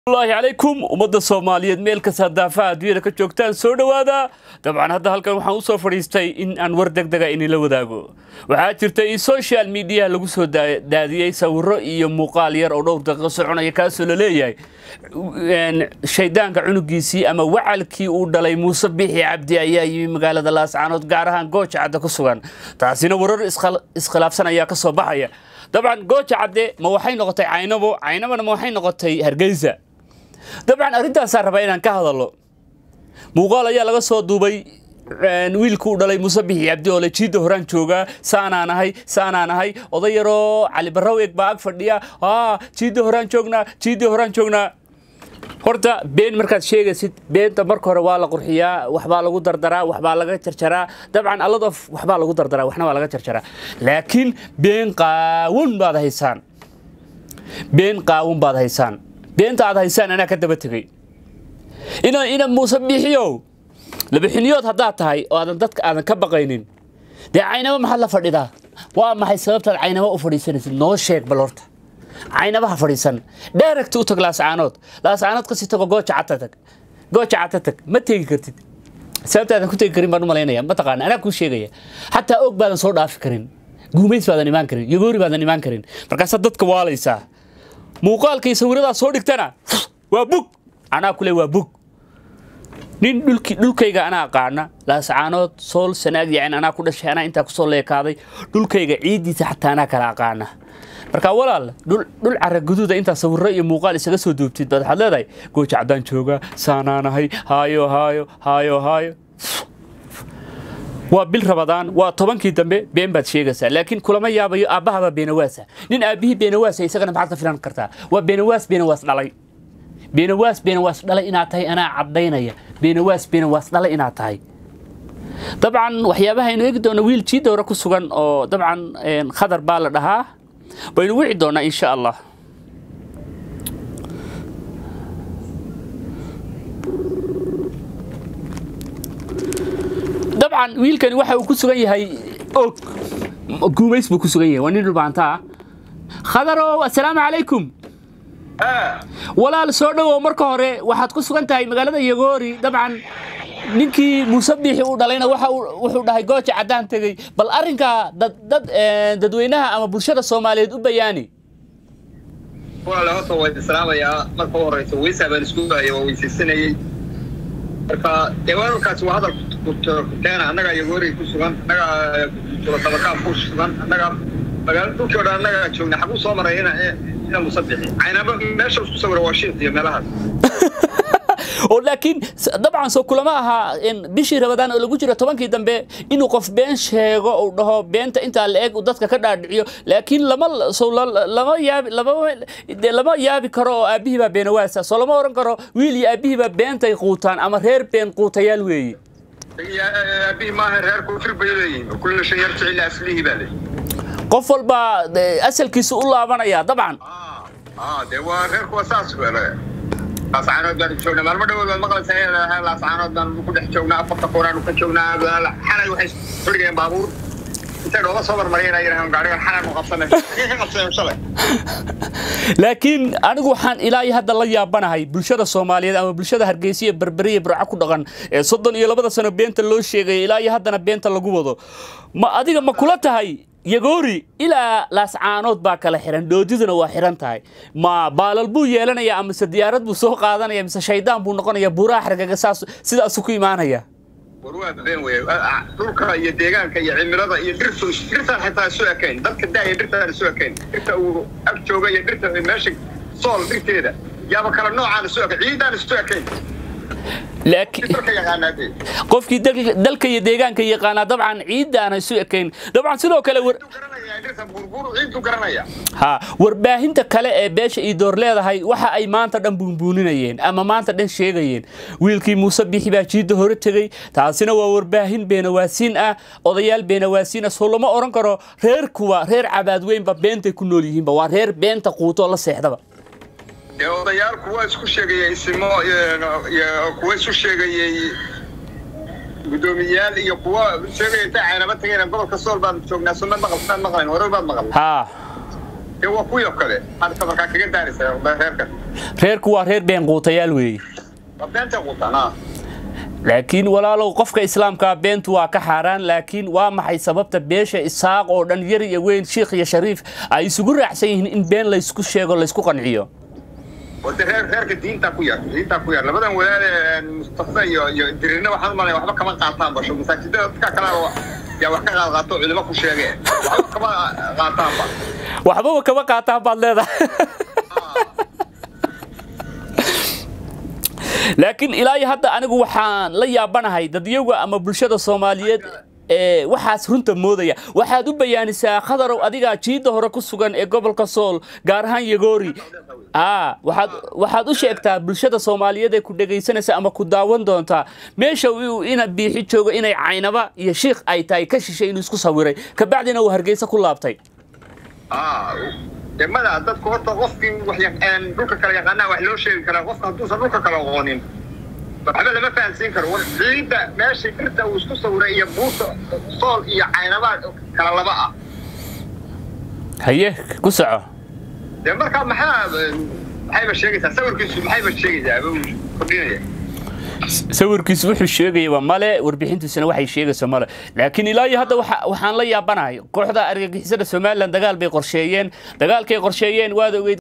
الله عليكم ومدة الصومالية ميل كسادافة ديرة كجوكتان سودا هذا طبعا هذا هالكلام حنوصل فريستي إن أنور دقة إني لو ذاقو وعاترتي السوشيال ميديا لو سود دادي يسوي رأي مقالير أو دور دقة صعنا يكاسل ليه شيدان كعنو جيسي أما وعلكي ودلي مصبيح عبدي أيام مقالة دلاس عنود قارها نقوش عدك السوان تعسينا ورر إسخلاف سنة ياك الصباحية طبعا قوش عدي موحين نقطي عينبو موحين نقطي هرجيزة طبعا أريد صار بيننا كهذا موقال يا لقى صوت دبي ويل كودالي مصبيح عبدي ولا شيء دهران شوقا سانا أنا هاي وضيرو على براويك باق فرديا شيء دهران شوقنا horta been markaad sheegaysid beenta marka hore waa la qurxiyaa waxba lagu dardaraa waxba laga jarjaraa dabcan allada waxba lagu dardaraa waxna waa laga jarjaraa laakiin been qaawun baad haysaan beenta aad haysaan ana ka daba tagay ina musabixiyo labixiniyood hadaa tahay oo aadan dadka aadan ka baqaynin deecaynaba maxaa la fadhidaa waa maxay sababta caynaba u fadhiisanaysid noo sheeg bal horta عينبها فريسان دايركت وتق لاس عانود قصي تقو جوج عتتك ما تيجي كرتid سببت هذا كنت كريم بانو ملينيا ما تقان انا كو شيغيا حتى اوغ بادن سو داف كرين غوميس بادن iman karin yogoori baadan iman karin markaas dadka waalaysa muuqaalkay sawirada soo dhigtana waa bug ana kule waa bug nin dhulkayga ana aqaana laas caanood sool sanaag yaan ana ku dhashay ana inta ku soo leekaaday dhulkayga ciidiisa xataa ana kala aqaana marka walaal dhul carag guduuda inta sawirro iyo muuqaal isaga soo duubtid bad waxaad leedahay gooja cadaan jooga saanaanahay haayo waa bil Ramadaan waa 10kii dambe been baad sheegaysaa laakiin kulama yaabayo aabahaba beenawaasa nin aabihi beenawaasa isagana maxaad filan kartaa waa beenawaas dhalay beenawaas dhalay inaad tahay ana cadaynaya beenawaas dhalay inaad tahay dabcan waxyaabaha inuu eegi doono wiil jiid hore ku sugan oo dabcan khadar baa la dhahaa baynu wixii doonaa insha Allah dabcan wiilkani waxa uu ku sugan yahay guubays buu ku sugan yahay waa nin dhulbaanta khadaro assalaamu calaykum walaal soo dhawow marka hore waxaad ku sugan tahay magaalada Yogoori dabcan ninkii musabixi uu dhalayna wuxuu dhahay gooja cadaan tagay bal arinka dadweynaha ama bulshada Soomaaliyeed u bayaani walaal hada way islaamaya marka horeysa weysabaan isku baayo weysaysanayay marka deewaankaas waa hadal ku taana anaga Yogoori ku sugan anaga tabaka ku sugan anaga magaalada dhulkooda anaga joogna xaq u soo marayna ina musabixi aynaba meesha isku sawir waashid iyo meelahaas ولكن طبعا سو كلماها ان بشي رمضان oo lagu jiro 10kii dambe inuu qof been sheego oo dhaho beenta inta la eeg dadka ka dhaadhiciyo laakiin lama yaabi karo oo aabihi ba beenawaasa soo lama oran karo wiil iyo aabihi ba beentay quutaan ama reer been quutayaal weeyii aabihi ma reer ku firbayeen kullu shay yarjic ila aslihi bale qof walba asalkiisu u laabanaya dabcan de waa reer ku asaas weelay laascaanood baan joogna maalmo dhawood baan maqlaysay laascaanood baan ku dhex joognaa afarta qoran ku joognaa xalay waxay xurigeen baabuur inta looga soo marmarayeen gaariga xalay ku qabsanay shalay laakiin anigu waxaan ilaahay hadda la yaabanahay bulshada Soomaaliyeed ama bulshada Hargeysa iyo Berberiya burca ku dhaqan ee 32 sano beenta loo sheegay ilaahay haddana beenta lagu wado ma adiga ma kula tahay Yogoori ila laascaanood baa kala xiran doodiduna waa xiran tahay ma baalal buu yeelanaya ama diyaarad buu soo qaadanaya mise shaydaan buu noqonaya buuraha xargaga sidaas ku iimaanaya warwaa been way dhulka iyo deegaanka iyo cimilada iyo dhirta xitaa soo akayn dadka daayay dhirta soo akayn dhirta uu ag jooga iyo dhirta meesha sool dhirteeda yaaba kala noocaan soo akayn ciidaan soo akayn لكن قفكي دلك يديغان كي يقانا طبعا عيد انا سو اكين طبعا سلو كلا ها warbaahinta kale ee beesha ii door leedahay waxa ay maanta dhan buunbuuninayeen ama maanta dhan sheegayeen wiilkii Musabixi baa jiida hore tagay taasina waa warbaahin beenawaasiin ah odayaal beenawaasiin soo lama oran karo reer kuwa reer cabaad weyn ba beentay ku nool yihiin ba waa reer beenta quuto la seexdaba odayaal kuwa isku sheegayay ismo kuwa isku sheegayay gudoomiyaal iyo kuwa sheegayay tacaanaba tagayna gobolka Sool baan joognaa soo maqlan hore baad maqlan ha ee waa kuwa kale halka markaa kaga daaraysa reerka reerku waa reer been quutayaal weeye beenta quutana laakiin walaalow qofka islaamka beentu waa ka xaraan laakiin waa maxay sababta beesha isaaq oo dhan yar iyo weyn sheekh iyo shariif ay isugu raacsan yihiin in been la isku sheego la isku qanciyo wada reerka diinta ku yar labadan walaal Mustafa iyo dirina waxaan malay waxba kama qaataan basho masaajidada dadka kale ya wax ka qaato culimo ku sheegeen waxba kama qaataan baad leedahay laakiin ilaahay hadda anigu waxaan la yaabanahay dadyaga ama bulshada Soomaaliyeed waxaas runta moodaya waxaad u bayaanisaa khadarow adiga jiida hore ku sugan ee gobolka Sool gaar ahaan Yagoori waxaad u sheegtaa bulshada Soomaaliyeed ee ku dhageysanaysa ama ku daawan doonta meesha uu ina biixi joogo inay caynaba iyo sheekh ay tahay ka shishay inuu isku sawiray ka bacdina uu Hargeysa ku laabtay demada dadku horta qofkii wax yaqaan dhulka kala yaqaana wax loo sheegi karaa qofka hadduu san dhulka kala aqoonin waxba lama fahansiin karo war ciida meesha birta uu isku sawiray iyo buurta Sool iyo caynaba kala laba ah haye ku soco de marka maxay sheegaysaa sawirkiisu maxay sheegaysaa kordhinaya sawirkiisu wuxuu sheegay male warbixintiisana waxay sheegaysaa male laakiin ilaahay hadda waxaan la yaabanahay kooxda argagixisada Soomaaliland dagaal bay qorsheeyeen waad ogeyd